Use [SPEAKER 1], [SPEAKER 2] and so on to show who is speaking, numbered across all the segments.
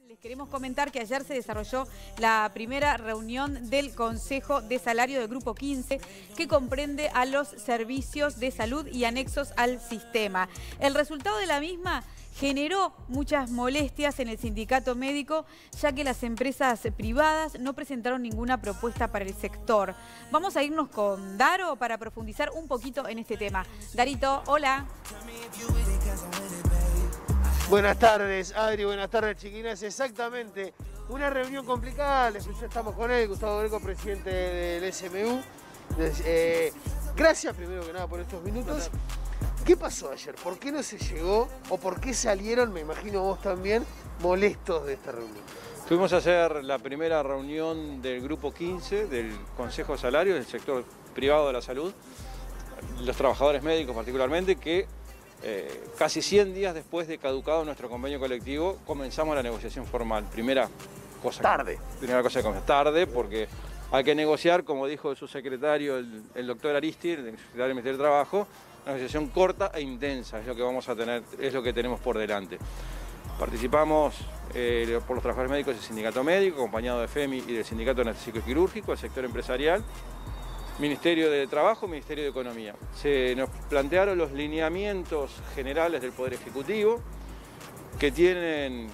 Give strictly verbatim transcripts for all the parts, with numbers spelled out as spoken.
[SPEAKER 1] Les queremos comentar que ayer se desarrolló la primera reunión del Consejo de Salario del Grupo quince, que comprende a los servicios de salud y anexos al sistema. El resultado de la misma generó muchas molestias en el sindicato médico, ya que las empresas privadas no presentaron ninguna propuesta para el sector. Vamos a irnos con Daro para profundizar un poquito en este tema. Darito, hola.
[SPEAKER 2] Buenas tardes, Adri, buenas tardes, chiquinas. Exactamente, una reunión complicada, ya estamos con él, Gustavo Greco, presidente del S M U. Eh, gracias primero que nada por estos minutos. ¿Qué pasó ayer? ¿Por qué no se llegó o por qué salieron, me imagino vos también, molestos de esta reunión?
[SPEAKER 3] Fuimos a hacer la primera reunión del Grupo quince, del Consejo de Salarios, del sector privado de la salud, los trabajadores médicos particularmente, que eh, casi cien días después de caducado nuestro convenio colectivo, comenzamos la negociación formal. Primera cosa...
[SPEAKER 2] Tarde.
[SPEAKER 3] Que, primera cosa que comenzamos. Tarde, porque hay que negociar, como dijo su secretario, el, el doctor Aristi, el secretario del Ministerio del Trabajo, una negociación corta e intensa, es lo que vamos a tener, es lo que tenemos por delante. Participamos eh, por los trabajadores médicos del sindicato médico, acompañado de FEMI y del sindicato anestésico y quirúrgico, el sector empresarial, Ministerio de Trabajo, Ministerio de Economía. Se nos plantearon los lineamientos generales del Poder Ejecutivo, que tienen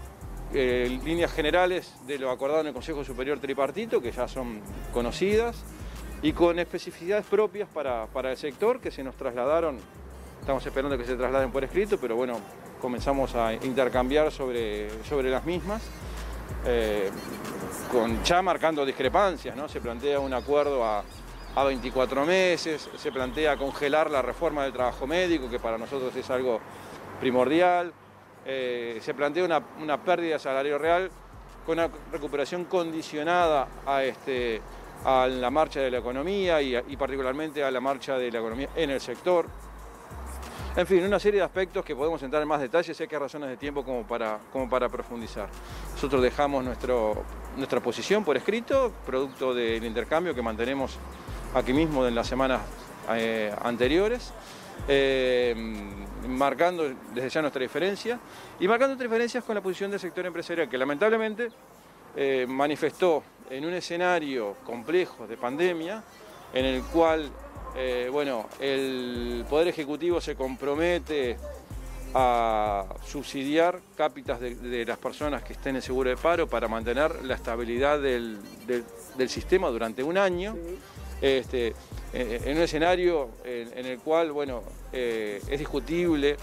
[SPEAKER 3] eh, líneas generales de lo acordado en el Consejo Superior Tripartito, que ya son conocidas, y con especificidades propias para, para el sector que se nos trasladaron. Estamos esperando que se trasladen por escrito, pero bueno, comenzamos a intercambiar sobre, sobre las mismas, eh, con, ya marcando discrepancias, ¿no? Se plantea un acuerdo a, a veinticuatro meses, se plantea congelar la reforma del trabajo médico, que para nosotros es algo primordial, eh, se plantea una, una pérdida de salario real con una recuperación condicionada a este... a la marcha de la economía y, y particularmente a la marcha de la economía en el sector. En fin, una serie de aspectos que podemos entrar en más detalles, sé que hay razones de tiempo como para, como para profundizar. Nosotros dejamos nuestro, nuestra posición por escrito, producto del intercambio que mantenemos aquí mismo en las semanas eh, anteriores, eh, marcando desde ya nuestra diferencia y marcando diferencias con la posición del sector empresarial, que lamentablemente eh, manifestó en un escenario complejo de pandemia, en el cual eh, bueno, el Poder Ejecutivo se compromete a subsidiar cápitas de, de las personas que estén en seguro de paro para mantener la estabilidad del, del, del sistema durante un año, sí. este, en, en un escenario en, en el cual bueno, eh, es discutible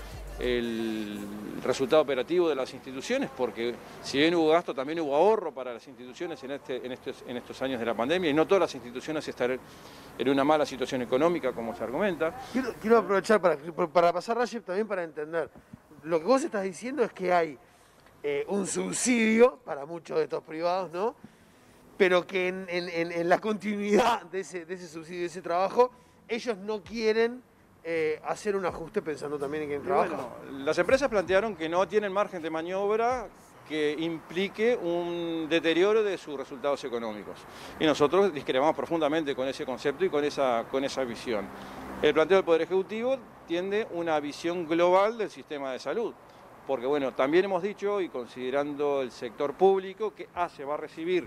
[SPEAKER 3] el resultado operativo de las instituciones, porque si bien hubo gasto, también hubo ahorro para las instituciones en, este, en, estos, en estos años de la pandemia, y no todas las instituciones están en una mala situación económica, como se argumenta.
[SPEAKER 2] Quiero, quiero aprovechar para, para pasar, Rajeb, también para entender. Lo que vos estás diciendo es que hay eh, un subsidio para muchos de estos privados, ¿no? Pero que en, en, en la continuidad de ese, de ese subsidio, de ese trabajo, ellos no quieren Eh, hacer un ajuste pensando también en quien trabaja.
[SPEAKER 3] Bueno, las empresas plantearon que no tienen margen de maniobra que implique un deterioro de sus resultados económicos. Y nosotros discrepamos profundamente con ese concepto y con esa, con esa visión. El planteo del Poder Ejecutivo tiende una visión global del sistema de salud. Porque bueno, también hemos dicho, y considerando el sector público, que A C E va a recibir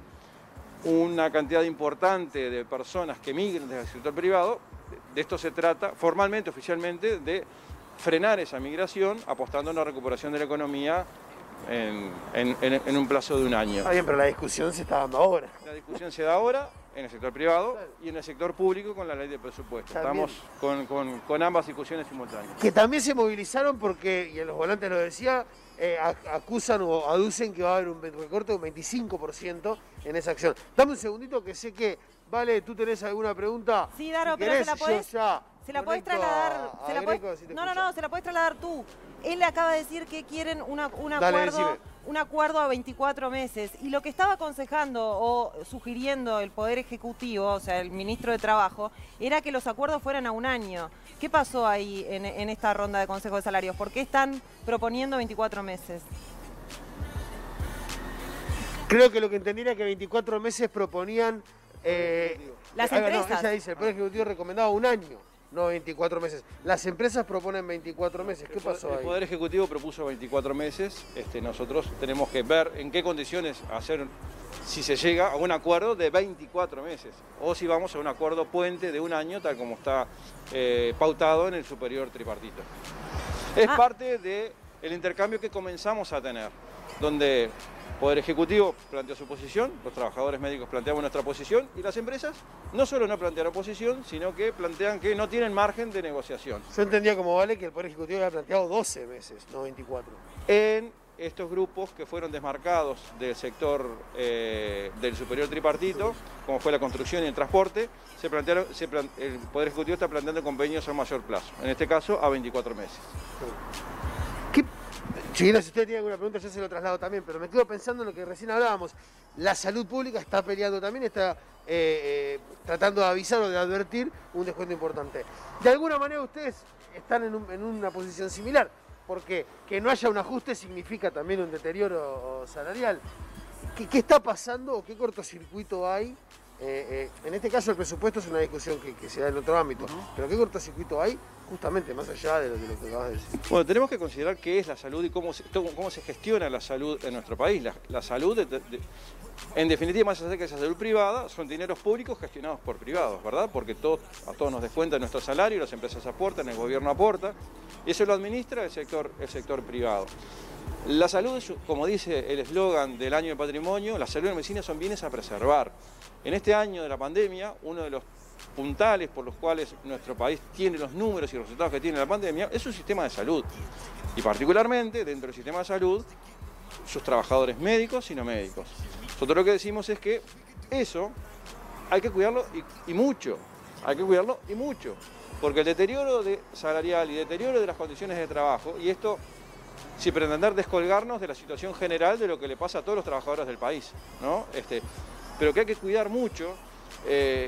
[SPEAKER 3] una cantidad importante de personas que migren desde el sector privado. De esto se trata, formalmente, oficialmente, de frenar esa migración, apostando a una recuperación de la economía en, en, en, en un plazo de un año.
[SPEAKER 2] Está bien, pero la discusión se está dando ahora.
[SPEAKER 3] La discusión se da ahora en el sector privado y en el sector público con la ley de presupuesto.
[SPEAKER 2] También.
[SPEAKER 3] Estamos con, con, con ambas discusiones simultáneas. Que
[SPEAKER 2] también se movilizaron porque, y en los volantes lo decía, eh, acusan o aducen que va a haber un recorte de un veinticinco por ciento en esa acción. Dame un segundito que sé que... Vale, ¿tú tenés alguna pregunta?
[SPEAKER 1] Sí, Daro,
[SPEAKER 2] si
[SPEAKER 1] pero
[SPEAKER 2] querés,
[SPEAKER 1] se la podés,
[SPEAKER 2] ya
[SPEAKER 1] se la podés trasladar.
[SPEAKER 2] A, a
[SPEAKER 1] se la podés,
[SPEAKER 2] Greco, si
[SPEAKER 1] no, no, no, se la podés trasladar tú. Él le acaba de decir que quieren una, un,
[SPEAKER 2] Dale,
[SPEAKER 1] acuerdo,
[SPEAKER 2] decime.
[SPEAKER 1] un acuerdo a veinticuatro meses. Y lo que estaba aconsejando o sugiriendo el Poder Ejecutivo, o sea, el ministro de Trabajo, era que los acuerdos fueran a un año. ¿Qué pasó ahí en, en esta ronda de Consejo de Salarios? ¿Por qué están proponiendo veinticuatro meses?
[SPEAKER 2] Creo que lo que entendí era que veinticuatro meses proponían... Eh,
[SPEAKER 1] Las
[SPEAKER 2] eh,
[SPEAKER 1] empresas.
[SPEAKER 2] no, ella dice, el Poder Ejecutivo recomendaba un año. no veinticuatro meses. Las empresas proponen veinticuatro meses. ¿Qué pasó ahí?
[SPEAKER 3] El Poder Ejecutivo propuso veinticuatro meses. Este, nosotros tenemos que ver en qué condiciones hacer, si se llega a un acuerdo de veinticuatro meses o si vamos a un acuerdo puente de un año, tal como está eh, pautado en el superior tripartito. Es ah. parte del intercambio que comenzamos a tener, donde Poder Ejecutivo plantea su posición, los trabajadores médicos planteamos nuestra posición y las empresas no solo no plantean oposición, sino que plantean que no tienen margen de negociación.
[SPEAKER 2] Yo entendía como vale que el Poder Ejecutivo había planteado doce meses, no veinticuatro.
[SPEAKER 3] En estos grupos que fueron desmarcados del sector eh, del superior tripartito, como fue la construcción y el transporte, se plantearon, se plan, el Poder Ejecutivo está planteando convenios a mayor plazo, en este caso a veinticuatro meses.
[SPEAKER 2] ¿Qué? Chiquillos, si usted tiene alguna pregunta, yo se lo traslado también, pero me quedo pensando en lo que recién hablábamos. La salud pública está peleando también, está eh, eh, tratando de avisar o de advertir un descuento importante. De alguna manera ustedes están en, un, en una posición similar, porque que no haya un ajuste significa también un deterioro salarial. ¿Qué, qué está pasando o qué cortocircuito hay? Eh, eh, en este caso el presupuesto es una discusión que, que se da en otro ámbito, uh-huh. pero ¿qué cortocircuito hay? Justamente más allá de lo, de lo que acabas de decir.
[SPEAKER 3] Bueno, tenemos que considerar qué es la salud y cómo se, cómo se gestiona la salud en nuestro país. La, la salud, de, de, en definitiva, más allá de que esa salud privada, son dineros públicos gestionados por privados, ¿verdad? Porque todos, a todos nos descuentan nuestro salario, las empresas aportan, el gobierno aporta, y eso lo administra el sector, el sector privado. La salud, como dice el eslogan del Año del Patrimonio, la salud y la medicina son bienes a preservar. En este año de la pandemia, uno de los puntales por los cuales nuestro país tiene los números y los resultados que tiene la pandemia es su sistema de salud. Y particularmente, dentro del sistema de salud, sus trabajadores médicos y no médicos. Nosotros lo que decimos es que eso hay que cuidarlo y, y mucho. Hay que cuidarlo y mucho. Porque el deterioro de salarial y deterioro de las condiciones de trabajo, y esto sin pretender descolgarnos de la situación general de lo que le pasa a todos los trabajadores del país, ¿no? Este, pero que hay que cuidar mucho, eh,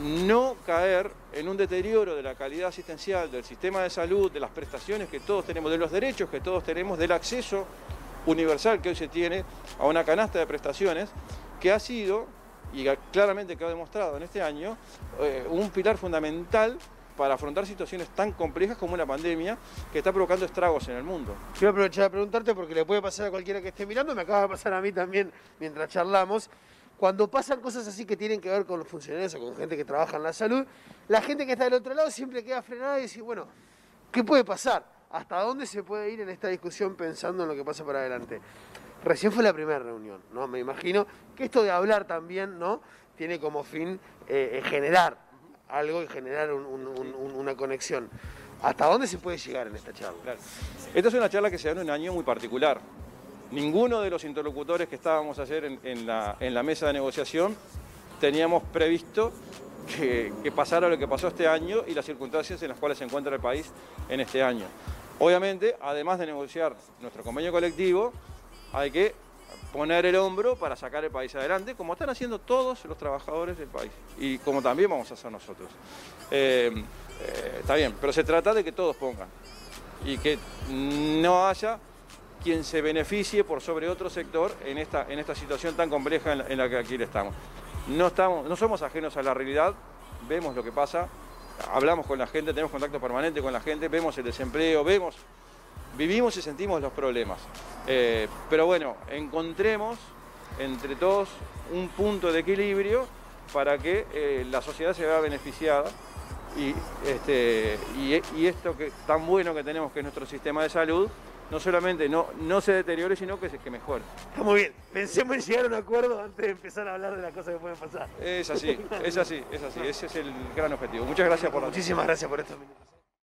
[SPEAKER 3] no caer en un deterioro de la calidad asistencial del sistema de salud, de las prestaciones que todos tenemos, de los derechos que todos tenemos, del acceso universal que hoy se tiene a una canasta de prestaciones, que ha sido, y claramente quedó demostrado en este año, eh, un pilar fundamental para afrontar situaciones tan complejas como una pandemia que está provocando estragos en el mundo.
[SPEAKER 2] Quiero aprovechar a preguntarte, porque le puede pasar a cualquiera que esté mirando, me acaba de pasar a mí también mientras charlamos. Cuando pasan cosas así que tienen que ver con los funcionarios o con gente que trabaja en la salud, la gente que está del otro lado siempre queda frenada y dice, bueno, ¿qué puede pasar? ¿Hasta dónde se puede ir en esta discusión pensando en lo que pasa para adelante? Recién fue la primera reunión, ¿no? Me imagino que esto de hablar también, ¿no?, tiene como fin eh, generar algo y generar un, un, un, una conexión. ¿Hasta dónde se puede llegar en esta charla?
[SPEAKER 3] Claro. Esta es una charla que se da en un año muy particular. Ninguno de los interlocutores que estábamos ayer en, en, la, en la mesa de negociación teníamos previsto que, que pasara lo que pasó este año y las circunstancias en las cuales se encuentra el país en este año. Obviamente, además de negociar nuestro convenio colectivo, hay que poner el hombro para sacar el país adelante, como están haciendo todos los trabajadores del país y como también vamos a hacer nosotros. Eh, eh, está bien, pero se trata de que todos pongan y que no haya quien se beneficie por sobre otro sector en esta, en esta situación tan compleja en la, en la que aquí estamos. No, estamos. no somos ajenos a la realidad, vemos lo que pasa, hablamos con la gente, tenemos contacto permanente con la gente, vemos el desempleo, vemos, vivimos y sentimos los problemas. Eh, pero bueno, encontremos entre todos un punto de equilibrio para que eh, la sociedad se vea beneficiada y, este, y, y esto que, tan bueno que tenemos que es nuestro sistema de salud, no solamente no, no se deteriore, sino que, se, que mejore.
[SPEAKER 2] Está muy bien. Pensemos en llegar a un acuerdo antes de empezar a hablar de las cosas que pueden pasar.
[SPEAKER 3] Es así, es así, es así. Ese es el gran objetivo. Muchas gracias por la...
[SPEAKER 2] Muchísimas gracias por estos minutos.